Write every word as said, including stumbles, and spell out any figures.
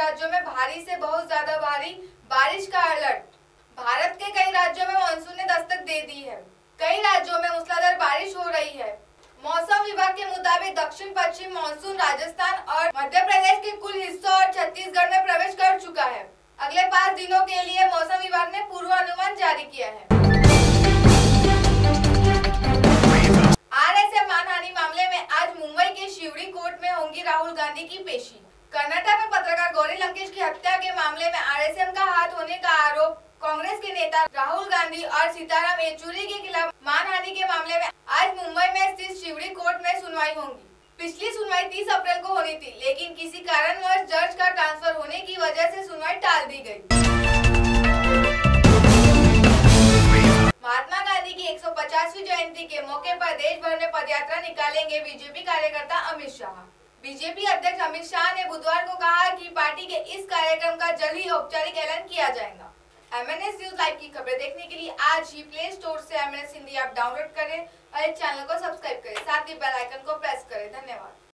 राज्यों में भारी से बहुत ज्यादा भारी बारिश का अलर्ट। भारत के कई राज्यों में मानसून ने दस्तक दे दी है। कई राज्यों में मूसलाधार बारिश हो रही है। मौसम विभाग के मुताबिक दक्षिण पश्चिम मानसून राजस्थान और मध्य प्रदेश के कुछ हिस्सों और छत्तीसगढ़ में प्रवेश कर चुका है। अगले पाँच दिनों के लिए मौसम विभाग ने पूर्वानुमान जारी किया है। आरएसएम मानहानि मामले में आज मुंबई के शिवड़ी कोर्ट में होंगी राहुल गांधी की पेशी। कर्नाटक में पत्रकार गौरी लंकेश की हत्या के मामले में आरएसएम का हाथ होने का आरोप कांग्रेस के नेता राहुल गांधी और सीताराम येचुरी के खिलाफ मानहानि के मामले में आज मुंबई में स्थित शिवड़ी कोर्ट में सुनवाई होगी। पिछली सुनवाई तीस अप्रैल को होनी थी, लेकिन किसी कारणवश जज का ट्रांसफर होने की वजह से सुनवाई टाल दी गई। महात्मा गांधी की एक सौ पचासवीं जयंती के मौके पर देश भर में पदयात्रा निकालेंगे बीजेपी कार्यकर्ता अमित शाह। बीजेपी अध्यक्ष अमित शाह ने बुधवार को कहा कि पार्टी के इस कार्यक्रम का जल्द ही औपचारिक ऐलान किया जाएगा। एमएनएस न्यूज लाइव की खबरें देखने के लिए आज ही प्ले स्टोर से एमएनएस हिंदी ऐप डाउनलोड करें और इस चैनल को सब्सक्राइब करें, साथ ही बेल आइकन को प्रेस करें। धन्यवाद।